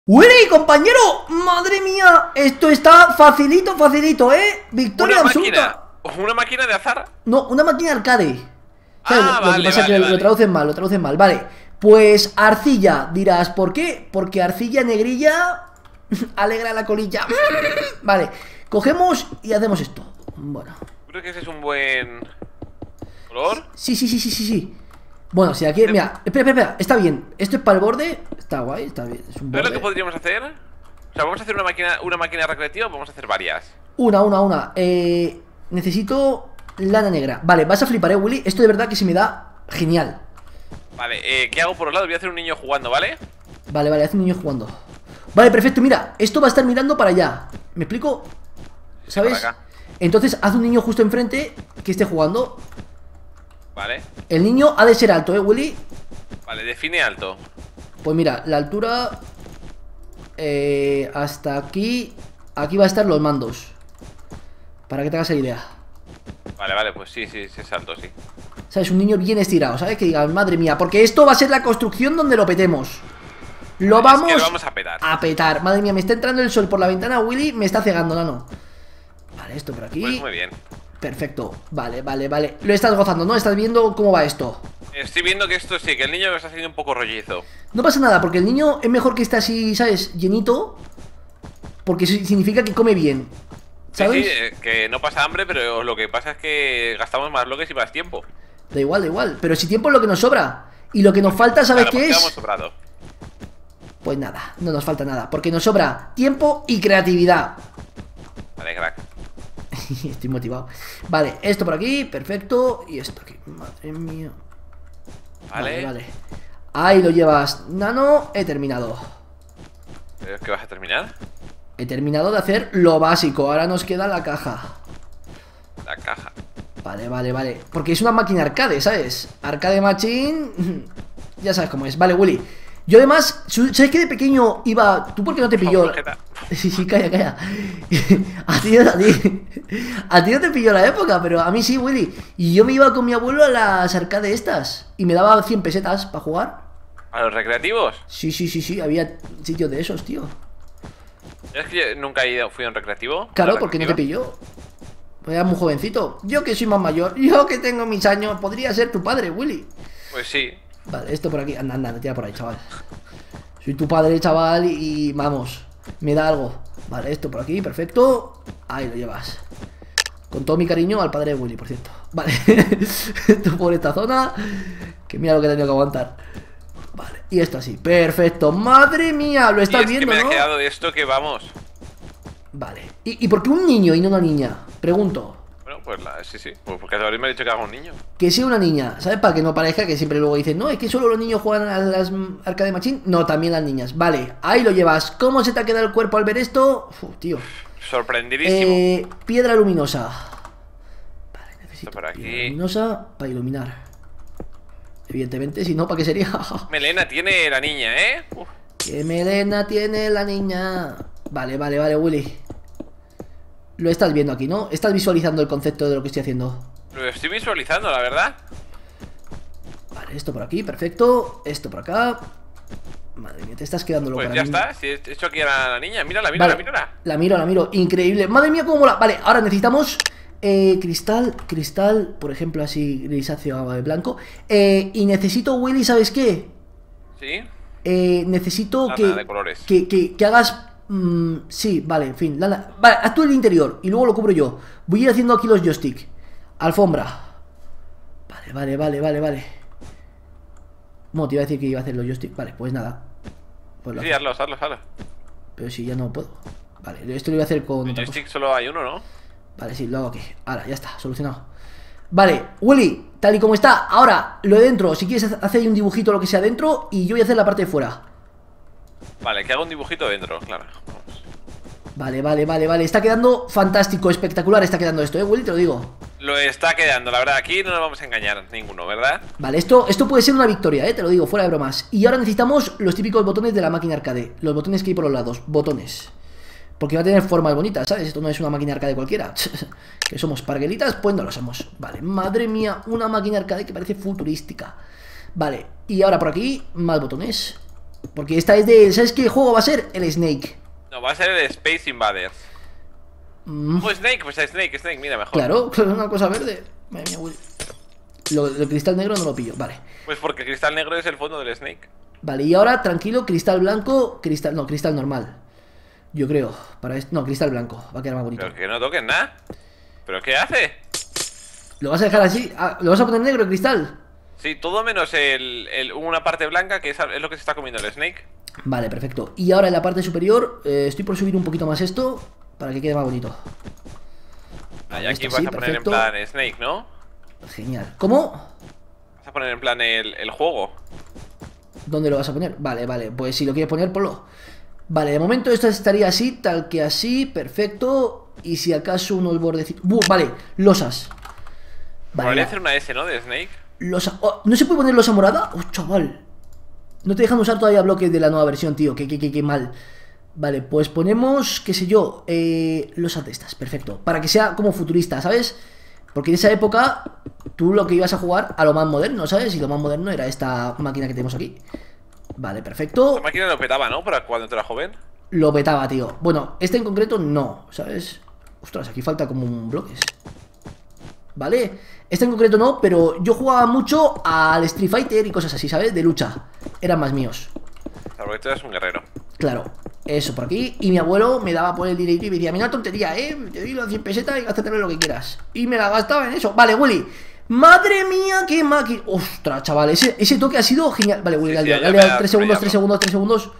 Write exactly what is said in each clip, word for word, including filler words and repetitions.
Willy, compañero, madre mía, esto está facilito, facilito, ¿eh? Victoria Una absoluta. máquina, una máquina de azar. No, una máquina arcade. ¿Sabes? Ah, lo, lo vale, que pasa vale, es que vale. lo traducen mal, lo traducen mal. Vale, pues arcilla, dirás, ¿por qué? Porque arcilla negrilla alegra la colilla. Vale, cogemos y hacemos esto. Bueno. Creo que ese es un buen color. Sí, sí, sí, sí, sí, sí. Bueno, si aquí, mira, espera, espera, espera, está bien. Esto es para el borde, está guay, está bien. Es un ¿Sabes lo borde. que podríamos hacer? O sea, vamos a hacer una máquina, una máquina recreativa o vamos a hacer varias. Una, una, una. Eh, necesito lana negra. Vale, vas a flipar, eh, Willy. Esto de verdad que se me da genial. Vale, eh, ¿qué hago por un lado? Voy a hacer un niño jugando, ¿vale? Vale, vale, hace un niño jugando. Vale, perfecto, mira, esto va a estar mirando para allá. ¿Me explico? ¿Sabes? para acá. Entonces haz un niño justo enfrente que esté jugando. Vale. El niño ha de ser alto, ¿eh, Willy? Vale, define alto. Pues mira, la altura eh, hasta aquí. Aquí va a estar los mandos. Para que te hagas la idea. Vale, vale, pues sí, sí, sí es alto, sí. ¿Sabes? Un niño bien estirado, ¿sabes? Que digan, madre mía, porque esto va a ser la construcción donde lo petemos. Lo Vale, es vamos, que lo vamos a petar. a petar. Madre mía, me está entrando el sol por la ventana, Willy, me está cegando, nano. Vale, esto por aquí. Pues muy bien. Perfecto, vale, vale, vale. Lo estás gozando, ¿no? Estás viendo cómo va esto. Estoy viendo que esto sí, que el niño me está haciendo un poco rollizo. No pasa nada, porque el niño es mejor que esté así, ¿sabes? Llenito. Porque eso significa que come bien. ¿Sabes? Sí, sí, eh, que no pasa hambre, pero lo que pasa es que gastamos más bloques y más tiempo. Da igual, da igual. Pero si tiempo es lo que nos sobra. Y lo que nos falta, ¿sabes Claro, qué porque es? hemos sobrado. Pues nada, no nos falta nada. Porque nos sobra tiempo y creatividad. Vale, crack. Estoy motivado. Vale, esto por aquí, perfecto. Y esto aquí, madre mía. Vale. Vale, vale. Ahí lo llevas, nano. He terminado. ¿Pero es que vas a terminar? He terminado de hacer lo básico. Ahora nos queda la caja. La caja. Vale, vale, vale. Porque es una máquina arcade, ¿sabes? Arcade machine. Ya sabes cómo es. Vale, Willy. Yo además, ¿sabes que de pequeño iba... ¿Tú por qué no te pilló? Sujeta. Sí, sí, calla, calla. A ti, a ti. A ti no te pilló la época, pero a mí sí, Willy. Y yo me iba con mi abuelo a las arcade estas. Y me daba cien pesetas para jugar. ¿A los recreativos? Sí, sí, sí, sí. Había sitios de esos, tío. Es que yo nunca he ido, fui a un recreativo. Claro, ¿A la porque no te recreativa? pilló. Pues era muy jovencito. Yo que soy más mayor. Yo que tengo mis años. Podría ser tu padre, Willy. Pues sí. Vale, esto por aquí. Anda, anda, tira por ahí, chaval. Soy tu padre, chaval, y, y vamos. Me da algo. Vale, esto por aquí, perfecto. Ahí lo llevas. Con todo mi cariño al padre de Willy, por cierto. Vale. Esto por esta zona. Que mira lo que he tenido que aguantar. Vale, y esto así. Perfecto. Madre mía, lo Y estás es viendo, que me ha ¿no? quedado esto que vamos. Vale. ¿Y, ¿Y por qué un niño y no una niña? Pregunto. Bueno, pues la, sí, sí. Pues porque ahora me ha dicho que haga un niño. Que sea una niña, ¿sabes? Para que no parezca que siempre luego dicen, no, es que solo los niños juegan a las mm, arcade machine. No, también las niñas. Vale, ahí lo llevas. ¿Cómo se te ha quedado el cuerpo al ver esto? Uf, tío. Sorprendidísimo. Eh, piedra luminosa. Vale, necesito Esto por aquí. piedra luminosa para iluminar. Evidentemente, si no, ¿para qué sería? Melena tiene la niña, ¿eh? Uf. ¿Qué melena tiene la niña? Vale, vale, vale, Willy. Lo estás viendo aquí, ¿no? Estás visualizando el concepto de lo que estoy haciendo. Lo estoy visualizando, la verdad. Vale, esto por aquí, perfecto. Esto por acá. Madre mía, te estás quedando loca. Pues la ya niña. está, si he hecho aquí a la, la niña. Mírala, mírala, Vale, mírala. la miro, la miro, increíble. Madre mía, cómo mola. Vale, ahora necesitamos eh, cristal, cristal, por ejemplo, así grisáceo blanco. Eh, y necesito, Willy, ¿sabes qué? ¿Sí? Eh, necesito Lana que, de colores. que, que, que hagas... mm, sí, vale, en fin. Lana. Vale, haz tú el interior y luego lo cubro yo. Voy a ir haciendo aquí los joystick. Alfombra. Vale, vale, vale, vale, vale. No, te iba a decir que iba a hacer los joystick. Vale, pues nada. Pues lo Sí, hago. hazlos, hazlos, hazlos. Pero si ya no puedo. Vale, esto lo voy a hacer con El otra cosa. joystick solo hay uno, ¿no? Vale, sí, lo hago aquí. Ahora, ya está, solucionado. Vale, Willy, tal y como está. Ahora, lo de dentro, si quieres hacer un dibujito o lo que sea dentro. Y yo voy a hacer la parte de fuera. Vale, que haga un dibujito dentro, claro. Vamos. Vale, vale, vale, vale. Está quedando fantástico, espectacular está quedando esto, eh, Willy, te lo digo. Lo está quedando, la verdad. Aquí no nos vamos a engañar ninguno, ¿verdad? Vale, esto, esto puede ser una victoria, eh, te lo digo, fuera de bromas. Y ahora necesitamos los típicos botones de la máquina arcade. Los botones que hay por los lados, botones. Porque va a tener formas bonitas, ¿sabes? Esto no es una máquina arcade cualquiera. Que somos parguelitas, pues no lo somos. Vale, madre mía, una máquina arcade que parece futurística. Vale, y ahora por aquí, más botones. Porque esta es de... ¿Sabes qué juego va a ser? El Snake. No, va a ser el Space Invaders. Mm. O Snake, pues Snake, Snake, mira, mejor. Claro, claro, una cosa verde. Madre mía, Willy. Lo, lo cristal negro no lo pillo, vale. Pues porque cristal negro es el fondo del Snake. Vale, y ahora, tranquilo, cristal blanco, cristal... No, cristal normal. Yo creo, para esto... No, cristal blanco, va a quedar más bonito. Pero que no toques nada. ¿Pero qué hace? ¿Lo vas a dejar así? Ah, ¿lo vas a poner negro el cristal? Sí, todo menos el, el- una parte blanca, que es, es lo que se está comiendo el Snake. Vale, perfecto. Y ahora en la parte superior, eh, estoy por subir un poquito más esto, para que quede más bonito. Ah, y Ahí aquí está, vas sí, a poner perfecto. en plan Snake, ¿no? Genial. ¿Cómo? Vas a poner en plan el, el juego. ¿Dónde lo vas a poner? Vale, vale, pues si lo quieres poner, ponlo. Vale, de momento esto estaría así, tal que así, perfecto. Y si acaso unos bordecitos... ¡Buh! Vale, losas. Vale, Podría ya. hacer una S, ¿no? De Snake. Losa... oh, ¿no se puede poner losa morada? ¡Oh, chaval! No te dejan usar todavía bloques de la nueva versión, tío. Qué, qué, qué, qué mal. Vale, pues ponemos, qué sé yo, eh, losas de estas, perfecto. Para que sea como futurista, ¿sabes? Porque en esa época tú lo que ibas a jugar a lo más moderno, ¿sabes? Y lo más moderno era esta máquina que tenemos aquí. Vale, perfecto. La máquina lo petaba, ¿no? Para cuando tú eras joven. Lo petaba, tío. Bueno, este en concreto no, ¿sabes? Ostras, aquí falta como un bloques. Vale, este en concreto no, pero yo jugaba mucho al Street Fighter y cosas así, ¿sabes? De lucha, eran más míos. Claro, porque tú eres un guerrero. Claro, eso por aquí. Y mi abuelo me daba por el dinero y me decía, mira, tontería, ¿eh? Te doy las cien pesetas y gástate lo que quieras. Y me la gastaba en eso. Vale, Willy. Madre mía, qué máquina. Ostras, chaval, ese, ese toque ha sido genial. Vale, Willy, Sí, dale, sí, dale, ya me dale, da tres segundos, frío, tres ¿no? segundos, tres segundos.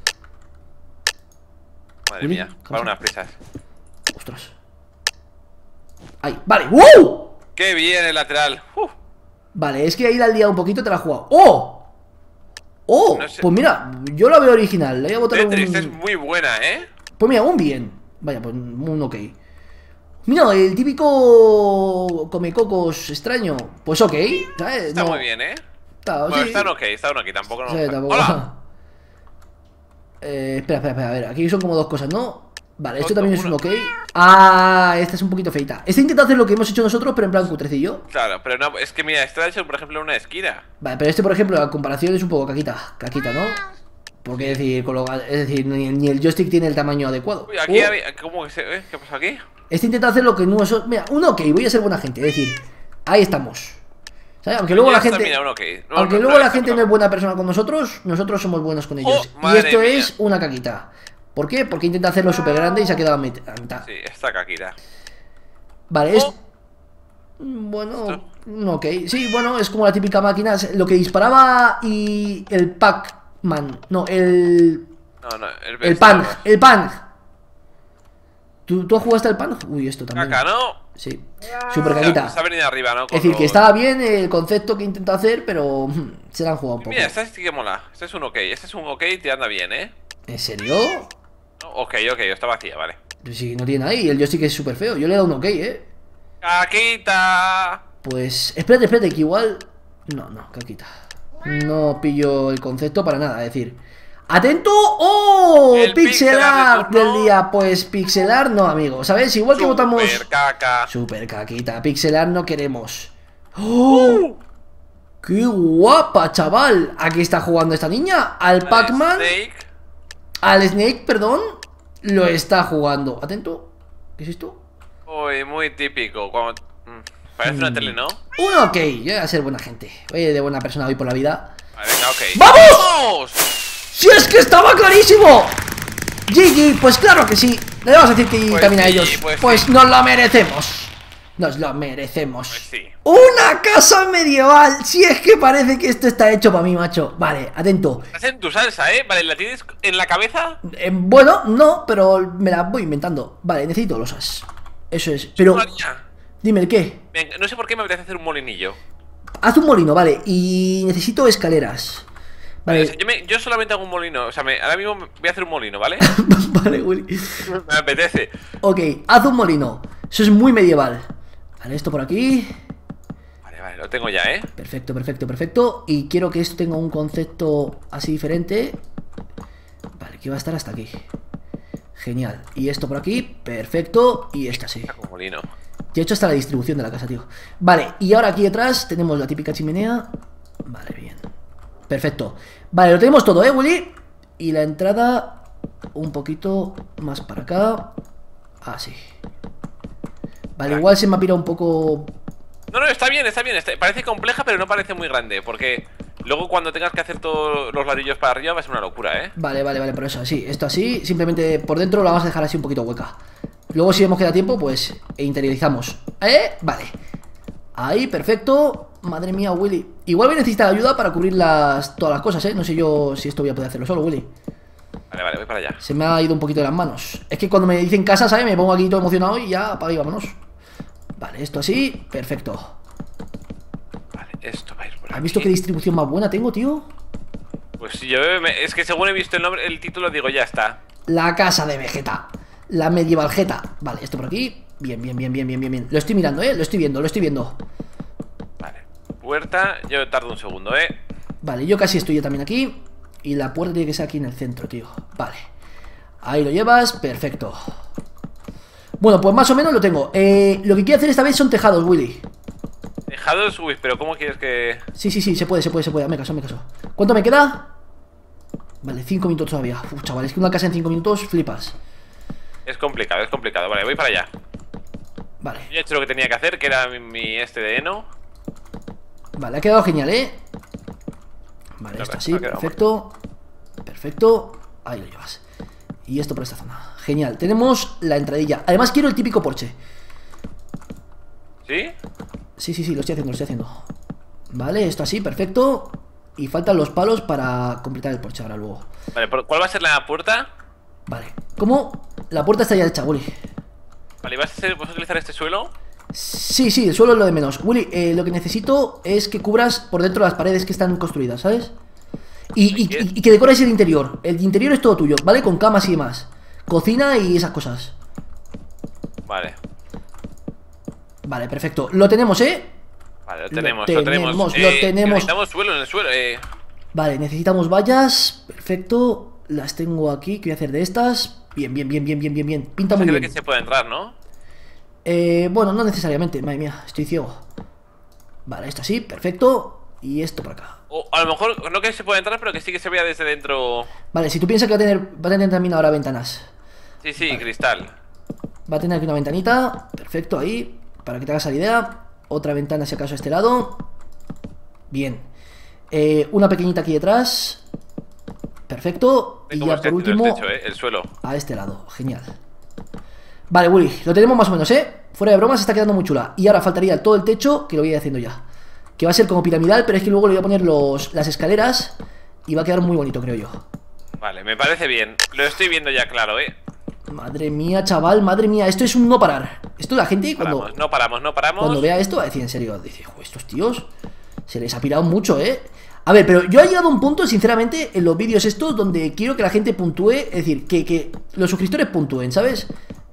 Madre Uy, mía, ¿qué para pasa? unas prisas. Ostras. Ahí, vale, ¡wow! ¡Qué bien el lateral! Uf. Vale, es que ahí la has liado un poquito, te la has jugado. ¡Oh! ¡Oh! No sé. Pues mira, yo la veo original. Le voy a botar un... Tetris es muy buena, ¿eh? Pues mira, un bien. Vaya, pues un ok. Mira, el típico comecocos extraño. Pues ok, ¿sabes? Está No, muy bien, ¿eh? Está, Bueno, sí. está ok, está ok, tampoco no. Sí, tampoco. ¡Hola! Eh, espera, espera, espera, a ver, aquí son como dos cosas, ¿no? Vale, esto Dos, también dos, es un uno. ok. Ah, esta es un poquito feita. Este intenta hacer lo que hemos hecho nosotros, pero en plan cutrecillo. Claro, pero no, es que mira, este lo ha hecho, por ejemplo, en una esquina. Vale, pero este, por ejemplo, la comparación es un poco caquita. Caquita, ¿no? Porque es decir, con lo- es decir ni, ni el joystick tiene el tamaño adecuado. Uy, aquí Oh, había. ¿Cómo que se.? ¿Eh? ¿Qué pasa aquí? Este intenta hacer lo que no es. Mira, un ok, voy a ser buena gente. Es decir, ahí estamos. ¿Sabes? Aunque luego Ya la está, gente. mira, un ok. No, Aunque no, luego no, la está gente no bravo. es buena persona con nosotros, nosotros somos buenos con ellos. Oh, y madre esto mía. es una caquita. ¿Por qué? Porque intenta hacerlo súper grande y se ha quedado a mit- a mitad. Sí, esta caquita. Vale, es. Oh. Bueno, Esto. un ok. Sí, bueno, es como la típica máquina. es Lo que disparaba y. El Pac-Man. No, el. No, no, el, El Pang. El Pang. ¿Tú, ¿Tú jugaste al Pang? Uy, esto también. Caca, ¿no? Sí. Super caquita. Se ha venido arriba, ¿no? Es Con decir, que los- estaba bien el concepto que intenta hacer, pero mm, se la han jugado un poco. Mira, esta sí que mola. Este es un ok. Este es un ok y te anda bien, ¿eh? ¿En serio? No, ok, ok, está vacía, vale. Pues sí, no tiene nada y el joystick es súper feo. Yo le he dado un ok, ¿eh? ¡Caquita! Pues, espérate, espérate, que igual... No, no, caquita. No pillo el concepto para nada, es decir... ¡Atento! ¡Oh! El Pixel pixel art art de del turno. día. Pues pixel art no, amigo. ¿Sabes? Igual que votamos... Super caca. Super caquita. Pixel art no queremos. ¡Oh! Uh. ¡Qué guapa, chaval! ¿A qué está jugando esta niña? Al Pac-Man. Snake. Al Snake, perdón. Lo está jugando. Atento. ¿Qué es esto? Uy, muy típico. Cuando... mm, Parece una tele, ¿no? Un ok. Yo voy a ser buena gente. Oye, de buena persona hoy por la vida. Vale, venga, ok. ¡Vamos! ¡Vamos! ¡Si es que estaba clarísimo! G G, pues claro que sí. Le vamos a decir que Pues también a sí, ellos. pues Pues sí. nos lo merecemos. Nos lo merecemos. Pues sí. ¡Una casa medieval! Si es que parece que esto está hecho para mí, macho. Vale, atento. Estás en tu salsa, ¿eh? Vale, ¿la tienes en la cabeza? Eh, bueno, no, pero me la voy inventando. Vale, necesito losas. Eso es. Pero, María. dime el qué. Venga, no sé por qué me apetece hacer un molinillo. Haz un molino, vale. Y necesito escaleras. Vale, o Vale, sea, yo, me- yo solamente hago un molino. O sea, me- ahora mismo voy a hacer un molino, ¿vale? vale, Willy. Me apetece. Ok, haz un molino. Eso es muy medieval. Vale, esto por aquí. Vale, vale, lo tengo ya, ¿eh? Perfecto, perfecto, perfecto. Y quiero que esto tenga un concepto así diferente. Vale, que va a estar hasta aquí. Genial. Y esto por aquí, perfecto. Y esta sí. Hago un molino. Ya he hecho hasta la distribución de la casa, tío. Vale, y ahora aquí detrás tenemos la típica chimenea. Vale, bien. Perfecto. Vale, lo tenemos todo, ¿eh, Willy? Y la entrada un poquito más para acá. Así. Vale, Vale. igual se me ha pirado un poco. No, no, está bien, está bien. Está- parece compleja, pero no parece muy grande. Porque luego cuando tengas que hacer todos los ladrillos para arriba va a ser una locura, ¿eh? Vale, vale, vale, pero eso así, esto así. Simplemente por dentro la vamos a dejar así un poquito hueca. Luego si vemos que da tiempo, pues e interiorizamos. ¿Eh? Vale. Ahí, perfecto. Madre mía, Willy. Igual voy a necesitar ayuda para cubrir las, todas las cosas, ¿eh? No sé yo si esto voy a poder hacerlo solo, Willy. Vale, vale, voy para allá. Se me ha ido un poquito de las manos. Es que cuando me dicen casa, ¿sabes? Me pongo aquí todo emocionado y ya, apaga y vámonos. Vale, esto así, perfecto. Vale, esto va a ir por aquí. ¿Has visto qué distribución más buena tengo, tío? Pues sí, yo me- es que según he visto el nombre, el título, digo, ya está. La casa de Vegeta. La medieval Jeta. Vale, esto por aquí. Bien, bien, bien, bien, bien, bien, bien. Lo estoy mirando, ¿eh? Lo estoy viendo, lo estoy viendo. Vale. Puerta, yo tardo un segundo, ¿eh? Vale, yo casi estoy ya también aquí. Y la puerta tiene que ser aquí en el centro, tío. Vale. Ahí lo llevas, perfecto. Bueno, pues más o menos lo tengo. eh, Lo que quiero hacer esta vez son tejados, Willy. Dejados, uy, pero ¿cómo quieres que...? Sí, sí, sí, se puede, se puede, se puede. Me caso, me caso. ¿Cuánto me queda? Vale, cinco minutos todavía. Uf, chaval, es que una casa en cinco minutos flipas. Es complicado, es complicado. Vale, voy para allá. Vale, Yo he hecho lo que tenía que hacer, que era mi, mi este de heno. vale, ha quedado genial, ¿eh? Vale, La esto verdad, así, ha quedado perfecto. Perfecto, ahí lo llevas. Y esto por esta zona, genial. Tenemos la entradilla. Además quiero el típico porche. ¿Sí? Sí, sí, sí, lo estoy haciendo, lo estoy haciendo. Vale, esto así, perfecto. Y faltan los palos para completar el porche ahora luego. Vale, ¿por- ¿cuál va a ser la puerta? Vale, ¿cómo? La puerta está ya hecha, Willy. Vale, ¿vas a, hacer- vas a utilizar este suelo? Sí, sí, el suelo es lo de menos. Willy, eh, lo que necesito es que cubras por dentro las paredes que están construidas, ¿sabes? Y, y- y- y que decores el interior. El interior es todo tuyo, ¿vale? Con camas y demás. Cocina y esas cosas. Vale. Vale, perfecto. Lo tenemos, ¿eh? Vale, lo Lo tenemos, lo tenemos. tenemos, lo tenemos. Necesitamos suelo en el suelo, eh. Vale, necesitamos vallas. Perfecto. Las tengo aquí. ¿Qué voy a hacer de estas? Bien, bien, bien, bien, bien, bien, bien. Pinta Se muy cree bien. que se puede entrar, ¿no? Eh, bueno, no necesariamente. Madre mía, estoy ciego. Vale, esto así, perfecto. Y esto por acá. O a lo mejor no que se pueda entrar, pero que sí que se vea desde dentro. Vale, si tú piensas que va a tener, va a tener también ahora ventanas. Sí, sí, Vale. cristal. Va a tener aquí una ventanita. Perfecto, ahí. Para que te hagas la idea. Otra ventana si acaso a este lado. Bien. Eh, una pequeñita aquí detrás. Perfecto. Ve Y cómo ya está por el último techo, eh, el suelo. a este lado. Genial. Vale, Willy, lo tenemos más o menos, ¿eh? Fuera de bromas, está quedando muy chula. Y ahora faltaría todo el techo, que lo voy a ir haciendo ya. Que va a ser como piramidal, pero es que luego le voy a poner los, las escaleras. Y va a quedar muy bonito, creo yo. Vale, me parece bien. Lo estoy viendo ya claro, eh. Madre mía, chaval, madre mía. Esto es un no parar. Esto la gente cuando... Paramos, no paramos, no paramos. Cuando vea esto va a decir en serio, dice, "Jo, estos tíos se les ha pirado mucho, ¿eh?". A ver, pero yo he llegado a un punto, sinceramente, en los vídeos estos donde quiero que la gente puntúe, es decir, que, que los suscriptores puntúen, ¿sabes?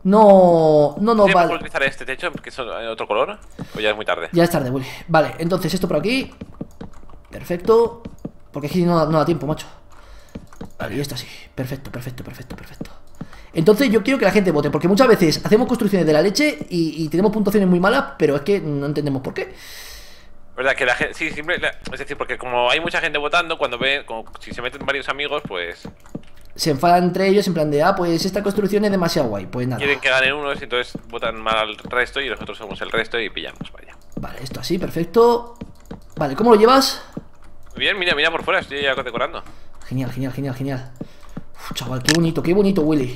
No, no nos ¿Sí, va... ¿puedo utilizar este techo, que es otro color? O ya es muy tarde. Ya es tarde, Willy. Vale, entonces esto por aquí. Perfecto. Porque aquí no, no da tiempo, macho. Vale, y esto así. Perfecto, perfecto, perfecto, perfecto. Entonces yo quiero que la gente vote, porque muchas veces hacemos construcciones de la leche y, y tenemos puntuaciones muy malas, pero es que no entendemos por qué. ¿Verdad? Que la gente. Sí, siempre. la- Es decir, porque como hay mucha gente votando, cuando ve. Como, si se meten varios amigos, pues. Se enfadan entre ellos en plan de, ah, pues esta construcción es demasiado guay. Pues nada. Quieren que ganen unos y entonces votan mal al resto y nosotros somos el resto y pillamos, vaya. Vale, esto así, perfecto. Vale, ¿cómo lo llevas? Muy bien, mira, mira por fuera, estoy ya decorando. Genial, genial, genial, genial. Uf, chaval, qué bonito, qué bonito, Willy.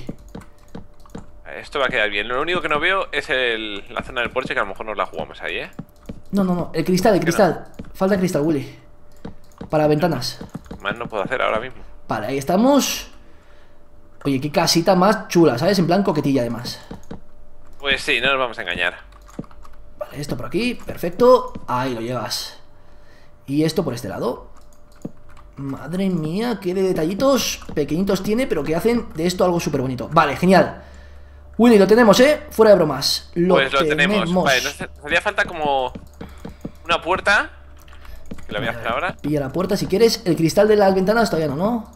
Esto va a quedar bien. Lo único que no veo es el, la zona del porche, que a lo mejor nos la jugamos ahí, ¿eh? No, no, no, el cristal, el ¿Qué cristal. Falta cristal, Willy. Para ventanas. Más no puedo hacer ahora mismo. Vale, ahí estamos. Oye, qué casita más chula, ¿sabes? En plan coquetilla, además. Pues sí, no nos vamos a engañar. Vale, esto por aquí, perfecto. Ahí lo llevas. Y esto por este lado. Madre mía, qué de detallitos pequeñitos tiene, pero que hacen de esto algo súper bonito. Vale, genial. Willy, lo tenemos, ¿eh? Fuera de bromas. Lo Pues lo tenemos. tenemos. Vale, nos haría falta como una puerta. Que la voy a hacer ahora. Pilla la puerta si quieres. El cristal de las ventanas todavía no, ¿no?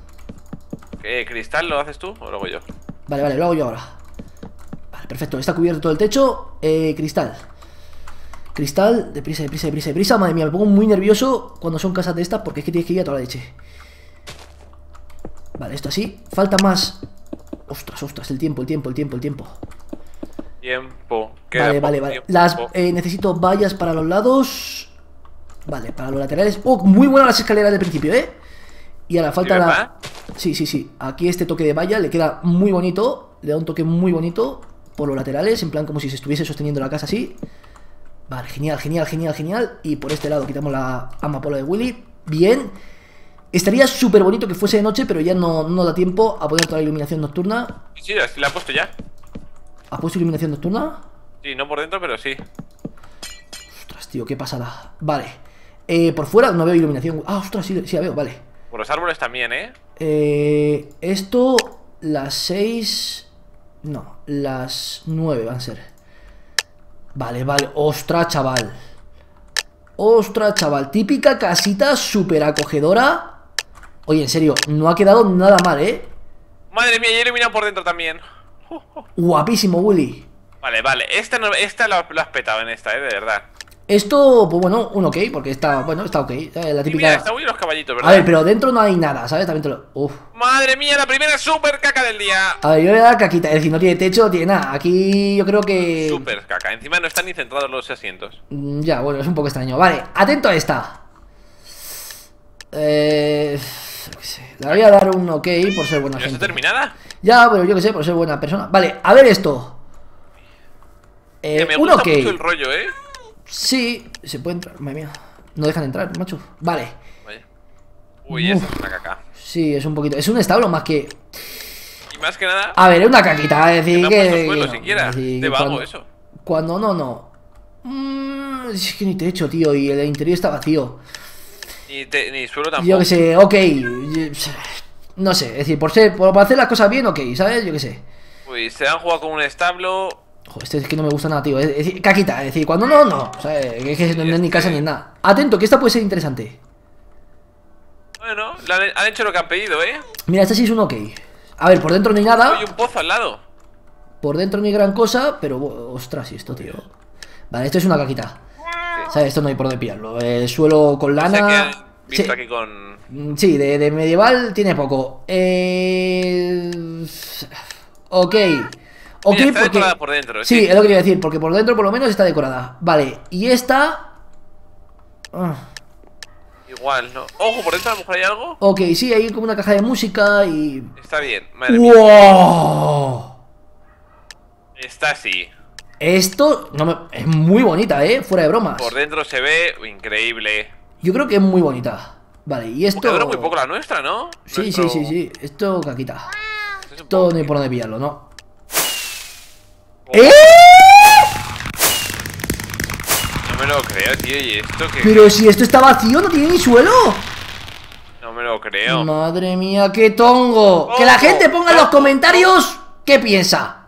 ¿Qué cristal lo haces tú o lo hago yo? Vale, vale, lo hago yo ahora. Vale, perfecto. Está cubierto todo el techo. Eh, cristal. Cristal, deprisa, deprisa, deprisa, deprisa. Madre mía, me pongo muy nervioso cuando son casas de estas porque es que tienes que ir a toda la leche. Vale, esto así. Falta más. Ostras, ostras, el tiempo, el tiempo, el tiempo, el tiempo. Tiempo. Queda Vale, poco vale, vale. tiempo. Las, eh, necesito vallas para los lados. Vale, para los laterales. Oh, muy buenas las escaleras del principio, ¿eh? Y ahora falta ¿Sí, la... verdad? Sí, sí, sí. Aquí este toque de valla le queda muy bonito. Le da un toque muy bonito por los laterales, en plan como si se estuviese sosteniendo la casa así. Vale, genial, genial, genial, genial. Y por este lado quitamos la amapola de Willy. Bien. Estaría súper bonito que fuese de noche, pero ya no, no da tiempo a poner toda la iluminación nocturna. Sí, sí, la he puesto ya. ¿Ha puesto iluminación nocturna? Sí, no por dentro, pero sí. Ostras, tío, qué pasada. Vale. Eh, por fuera no veo iluminación. Ah, ostras, sí, sí la veo, vale. Por los árboles también, ¿eh? Eh, esto, las seis... No, las nueve van a ser. Vale, vale. Ostras, chaval. Ostras, chaval. Típica casita súper acogedora. Oye, en serio, no ha quedado nada mal, ¿eh? Madre mía, ya he iluminado por dentro también. Guapísimo, Willy. Vale, vale. Esta, no, esta lo, lo has petado en esta, ¿eh? De verdad. Esto, pues bueno, un ok, porque está, bueno, está ok. eh, La Y típica... mira, están muy los caballitos, ¿verdad? A ver, pero dentro no hay nada, ¿sabes? También te lo... Uf. Madre mía, la primera super caca del día. A ver, yo le voy a dar caquita, es decir, no tiene techo, no tiene nada. Aquí yo creo que... Super caca. Encima no están ni centrados los asientos. Mm, Ya, bueno, es un poco extraño. Vale, atento a esta. Eh... yo qué sé, Le voy a dar un ok por ser buena ¿Ya está gente. terminada? Ya, pero yo que sé, por ser buena persona. Vale, a ver esto. Eh, Que me un gusta ok. mucho el rollo, ¿eh? Sí, se puede entrar, madre mía. No dejan entrar, macho. Vale. Vaya. Uy, esa es una caca. Sí, es un poquito. Es un establo más que. Y más que nada, A ver, es una caquita, es que decir no que. han puesto suelo que no, siquiera. es decir, De que vago cuando, eso. Cuando no, no. Mm, es que ni techo, tío, y el interior está vacío. Ni, te- ni suelo tampoco. Yo que sé, ok. yo- No sé, es decir, por ser, por hacer las cosas bien, ok, ¿sabes? Yo que sé. Uy, se han jugado con un establo. Joder, este es que no me gusta nada, tío. Es decir, caquita, es decir, cuando no, no. ¿Sabes? Que es que no es ni casa ni nada. Atento, que esta puede ser interesante. Bueno, le han, han hecho lo que han pedido, ¿eh? Mira, este sí es un ok. A ver, por dentro no hay nada. Hay un pozo al lado. Por dentro no hay gran cosa, pero bo- ostras, y esto, tío. Vale, esto es una caquita. ¿Sabes? Esto no hay por dónde pillarlo. El suelo con No sé lana. qué han visto Sí, aquí con. mm, sí, de, de medieval tiene poco. Eh... Ok. Ok, Mira, está porque. decorada por dentro, Sí, sí. es lo que iba a decir, porque por dentro por lo menos está decorada. Vale, y esta. Ah, Igual, ¿no? Ojo, por dentro a lo mejor hay algo. ok, sí, hay como una caja de música y. Está bien, madre mía. ¡Wow! Está así. Esto no me... es muy bonita, ¿eh? Fuera de bromas. Por dentro se ve increíble. Yo creo que es muy bonita. Vale, y esto... Porque dura muy poco la nuestra, ¿no? Sí, Nuestro- sí, sí, sí. Esto caquita. Esto es un Esto poco- no hay por dónde pillarlo, ¿no? Oh, ¡Eh! No me lo creo, tío. ¿Y esto qué? Pero si esto está vacío, no tiene ni suelo. No me lo creo. Madre mía, qué tongo. Que la Ojo, gente ponga en los ojo, comentarios qué piensa.